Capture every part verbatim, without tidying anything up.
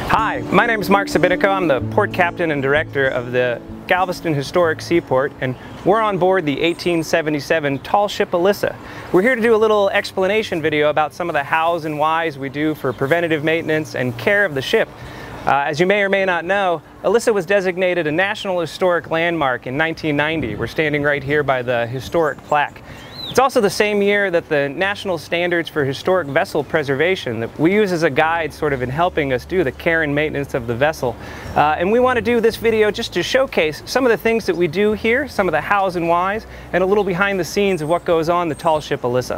Hi, my name is Mark Sabinico. I'm the port captain and director of the Galveston Historic Seaport, and we're on board the eighteen seventy-seven tall ship ELISSA. We're here to do a little explanation video about some of the hows and whys we do for preventative maintenance and care of the ship. Uh, as you may or may not know, ELISSA was designated a National Historic Landmark in nineteen ninety. We're standing right here by the historic plaque. It's also the same year that the National Standards for Historic Vessel Preservation that we use as a guide sort of in helping us do the care and maintenance of the vessel. Uh, and we want to do this video just to showcase some of the things that we do here, some of the hows and whys, and a little behind the scenes of what goes on the tall ship ELISSA.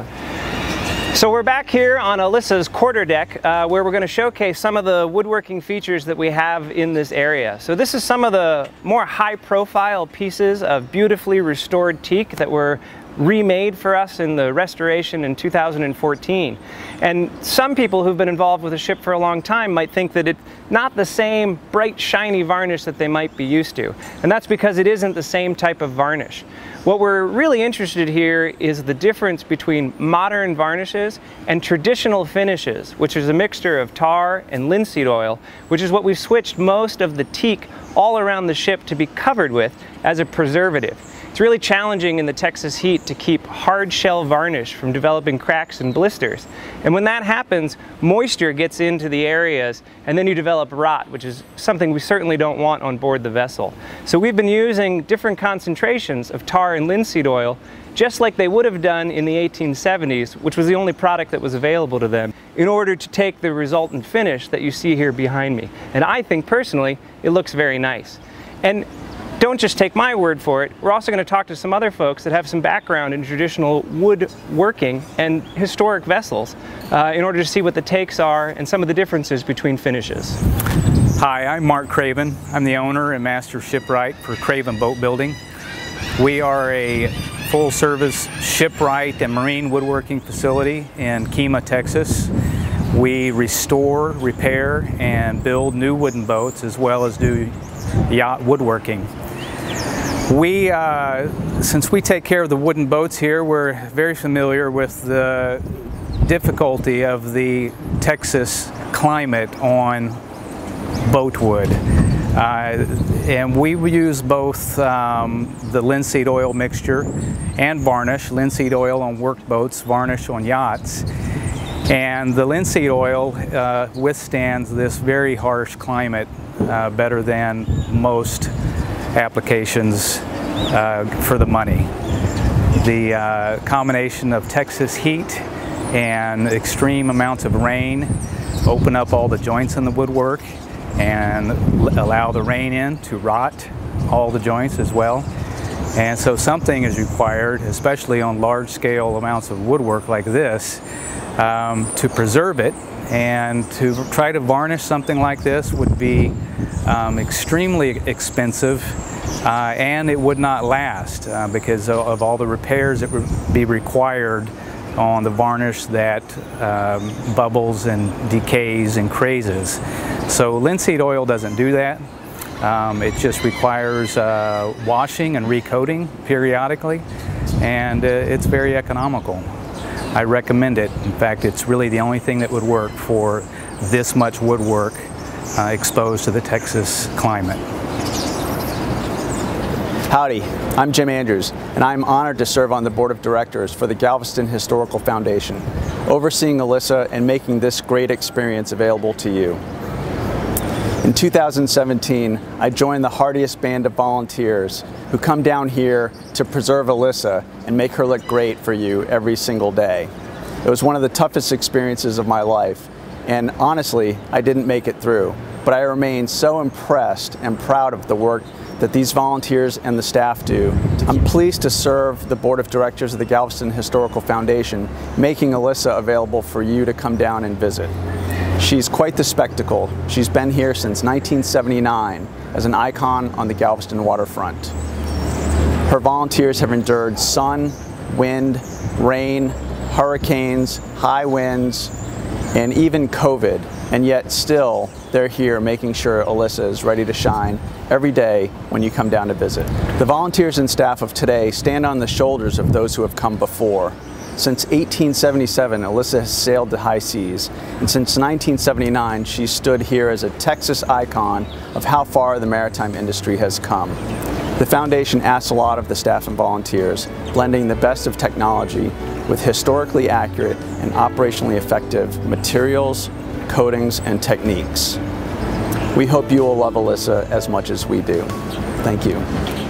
So we're back here on ELISSA's quarterdeck uh, where we're going to showcase some of the woodworking features that we have in this area. So this is some of the more high-profile pieces of beautifully restored teak that were remade for us in the restoration in two thousand fourteen. And some people who've been involved with the ship for a long time might think that it's not the same bright, shiny varnish that they might be used to. And that's because it isn't the same type of varnish. What we're really interested here is the difference between modern varnishes and traditional finishes, which is a mixture of tar and linseed oil, which is what we've switched most of the teak all around the ship to be covered with as a preservative. It's really challenging in the Texas heat to keep hard shell varnish from developing cracks and blisters. And when that happens, moisture gets into the areas and then you develop rot, which is something we certainly don't want on board the vessel. So we've been using different concentrations of tar and linseed oil, just like they would have done in the eighteen seventies, which was the only product that was available to them, in order to take the resultant finish that you see here behind me. And I think personally, it looks very nice. And don't just take my word for it. We're also going to talk to some other folks that have some background in traditional woodworking and historic vessels uh, in order to see what the takes are and some of the differences between finishes. Hi, I'm Mark Craven. I'm the owner and master shipwright for Craven Boat Building. We are a full-service shipwright and marine woodworking facility in Kemah, Texas. We restore, repair, and build new wooden boats as well as do yacht woodworking. We, uh, since we take care of the wooden boats here, we're very familiar with the difficulty of the Texas climate on boat wood. Uh, and we use both um, the linseed oil mixture and varnish, linseed oil on work boats, varnish on yachts. And the linseed oil uh, withstands this very harsh climate uh, better than most applications uh, for the money. The uh, combination of Texas heat and extreme amounts of rain open up all the joints in the woodwork and allow the rain in to rot all the joints as well. And so something is required, especially on large scale amounts of woodwork like this, um, to preserve it. And to try to varnish something like this would be um, extremely expensive uh, and it would not last uh, because of, of all the repairs that would be required on the varnish that um, bubbles and decays and crazes. So linseed oil doesn't do that. Um, it just requires uh, washing and recoating periodically, and uh, it's very economical. I recommend it. In fact, it's really the only thing that would work for this much woodwork uh, exposed to the Texas climate. Howdy, I'm Jim Andrews, and I'm honored to serve on the board of directors for the Galveston Historical Foundation, overseeing ELISSA and making this great experience available to you. In two thousand seventeen, I joined the hardiest band of volunteers who come down here to preserve ELISSA and make her look great for you every single day. It was one of the toughest experiences of my life, and honestly, I didn't make it through, but I remain so impressed and proud of the work that these volunteers and the staff do. I'm pleased to serve the board of directors of the Galveston Historical Foundation, making ELISSA available for you to come down and visit. She's quite the spectacle. She's been here since nineteen seventy-nine as an icon on the Galveston waterfront. Her volunteers have endured sun, wind, rain, hurricanes, high winds, and even COVID, and yet still they're here making sure ELISSA is ready to shine every day when you come down to visit. The volunteers and staff of today stand on the shoulders of those who have come before. Since eighteen seventy-seven, ELISSA has sailed the high seas, and since nineteen seventy-nine, she's stood here as a Texas icon of how far the maritime industry has come. The foundation asks a lot of the staff and volunteers, blending the best of technology with historically accurate and operationally effective materials, coatings, and techniques. We hope you will love ELISSA as much as we do. Thank you.